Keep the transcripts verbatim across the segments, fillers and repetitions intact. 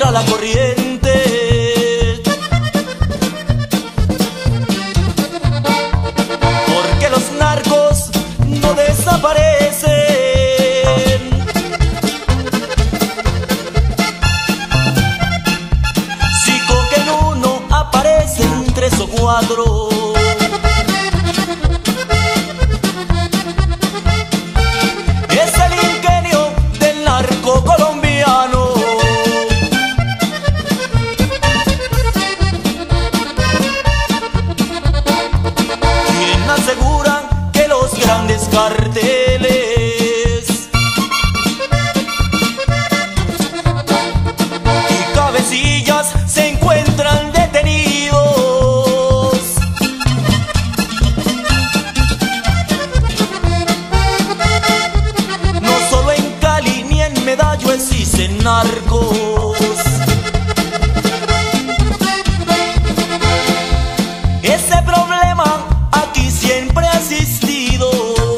contra la corriente, porque los narcos no desaparecen. Si cogen uno, aparecen tres o cuatro. Es el ingenio del narco colombiano. Quien asegura que los grandes carteles y cabecillas se encuentran detenidos. No solo en Cali ni en Medallo existen narcos. Ese problema aquí siempre ha existido.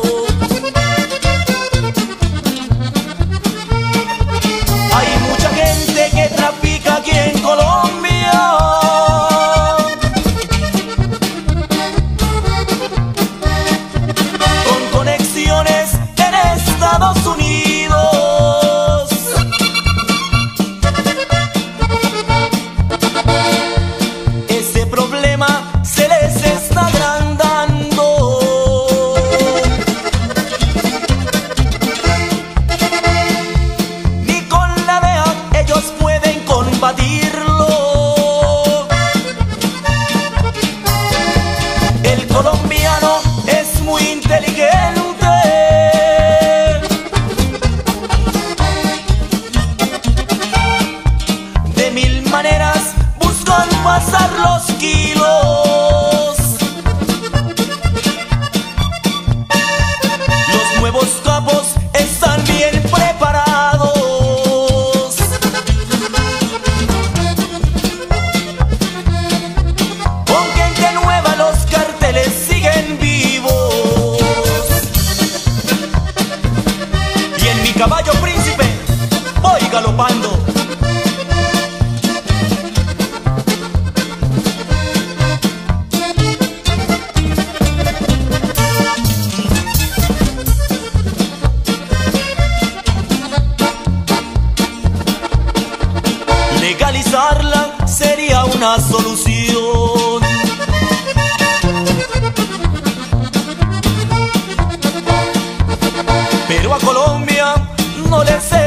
Hay mucha gente que trafica aquí en Colombia, con conexiones en Estados Unidos. Ese problema se les está agrandando. Ni con la D E A ellos pueden combatirlo. El colombiano es muy inteligente. De mil maneras buscan pasar los kilos. Los nuevos capos están bien preparados. Con gente nueva los carteles siguen vivos. Y en mi caballo príncipe voy galopando. Legalizarla sería una solución. Pero a Colombia no le